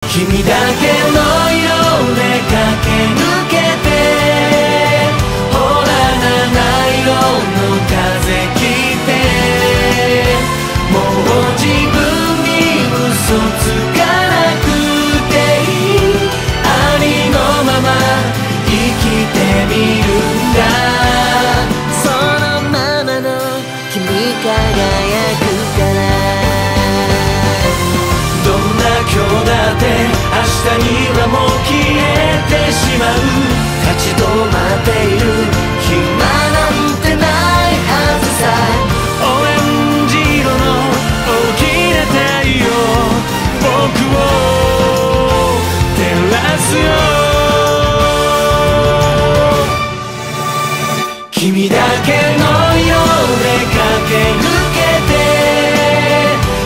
君だけの色で駆け抜けて、ほら七色の風切って、もう自分に嘘つかなくていい、ありのまま生きてみるんだ。そのままの君輝くから、どんな今日だって明日にはもう消えてしまう。立ち止まって